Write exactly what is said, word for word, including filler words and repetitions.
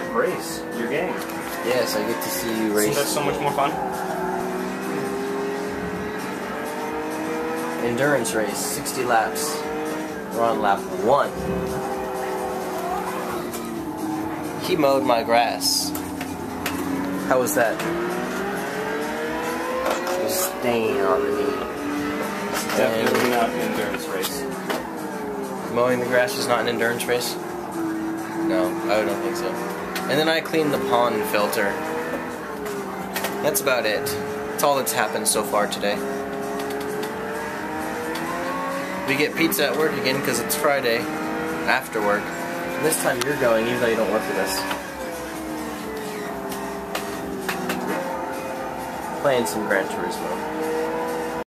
race your game. Yes, I get to see you race. Isn't that so much more fun? Endurance race, sixty laps. We're on lap one. He mowed my grass. How was that? A stain on the knee. Definitely not an endurance race. Mowing the grass is not an endurance race? No, I don't think so. And then I cleaned the pond filter. That's about it. That's all that's happened so far today. We get pizza at work again because it's Friday, after work. And this time you're going even though you don't work with us. Playing some Gran Turismo.